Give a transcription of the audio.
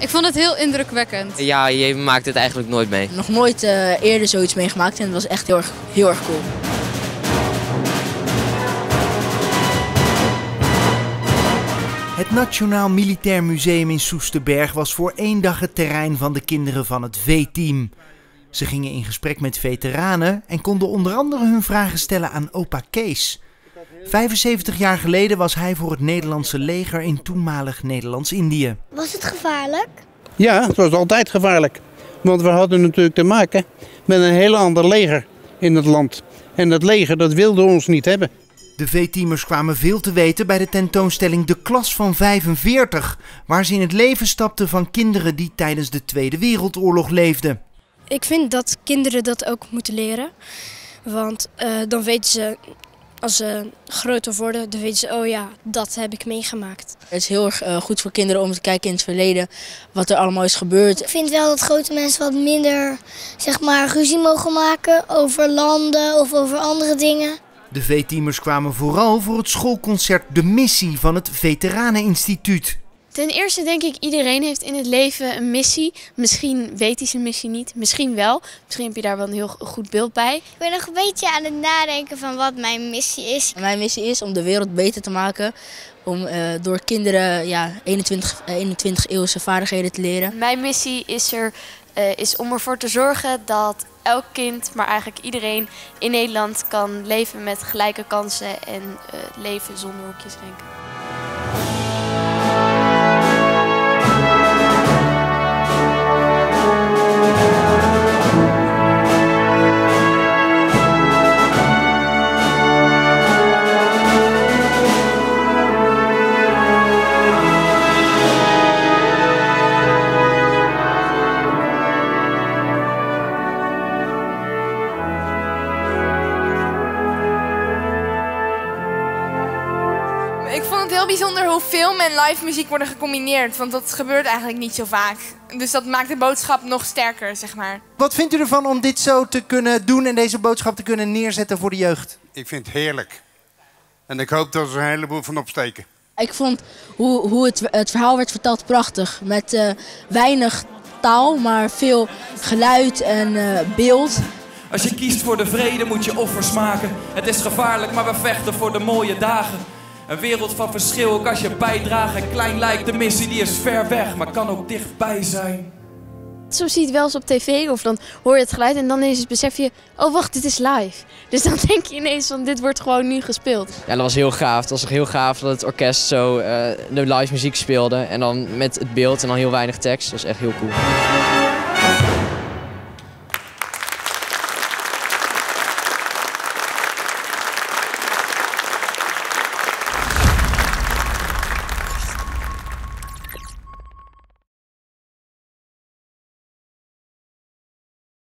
Ik vond het heel indrukwekkend. Ja, je maakt het eigenlijk nooit mee. Nog nooit eerder zoiets meegemaakt en het was echt heel erg cool. Het Nationaal Militair Museum in Soesterberg was voor 1 dag het terrein van de kinderen van het V-team. Ze gingen in gesprek met veteranen en konden onder andere hun vragen stellen aan opa Kees. 75 jaar geleden was hij voor het Nederlandse leger in toenmalig Nederlands-Indië. Was het gevaarlijk? Ja, het was altijd gevaarlijk. Want we hadden natuurlijk te maken met een heel ander leger in het land. En dat leger dat wilde ons niet hebben. De V-teamers kwamen veel te weten bij de tentoonstelling De Klas van 45, waar ze in het leven stapten van kinderen die tijdens de Tweede Wereldoorlog leefden. Ik vind dat kinderen dat ook moeten leren. Want dan weten ze, als ze groter worden, dan weten ze, oh ja, dat heb ik meegemaakt. Het is heel erg goed voor kinderen om te kijken in het verleden wat er allemaal is gebeurd. Ik vind wel dat grote mensen wat minder, zeg maar, ruzie mogen maken over landen of over andere dingen. De V-teamers kwamen vooral voor het schoolconcert De Missie van het Veteraneninstituut. Ten eerste denk ik, iedereen heeft in het leven een missie. Misschien weet hij zijn missie niet, misschien wel. Misschien heb je daar wel een heel goed beeld bij. Ik ben nog een beetje aan het nadenken van wat mijn missie is. Mijn missie is om de wereld beter te maken. Om door kinderen 21 eeuwse vaardigheden te leren. Mijn missie is om ervoor te zorgen dat elk kind, maar eigenlijk iedereen in Nederland kan leven met gelijke kansen en leven zonder hokjes denken. Ik vond het heel bijzonder hoe film en live muziek worden gecombineerd. Want dat gebeurt eigenlijk niet zo vaak. Dus dat maakt de boodschap nog sterker, zeg maar. Wat vindt u ervan om dit zo te kunnen doen en deze boodschap te kunnen neerzetten voor de jeugd? Ik vind het heerlijk. En ik hoop dat er een heleboel van opsteken. Ik vond hoe het verhaal werd verteld prachtig. Met weinig taal, maar veel geluid en beeld. Als je kiest voor de vrede moet je offers maken. Het is gevaarlijk, maar we vechten voor de mooie dagen. Een wereld van verschil, ook als je bijdraagt. En klein lijkt de missie, die is ver weg, maar kan ook dichtbij zijn. Soms zie je het wel eens op tv of dan hoor je het geluid en dan ineens besef je, oh wacht, dit is live. Dus dan denk je ineens van dit wordt gewoon nu gespeeld. Ja, dat was heel gaaf. Het was ook heel gaaf dat het orkest zo de live muziek speelde. En dan met het beeld en dan heel weinig tekst. Dat was echt heel cool.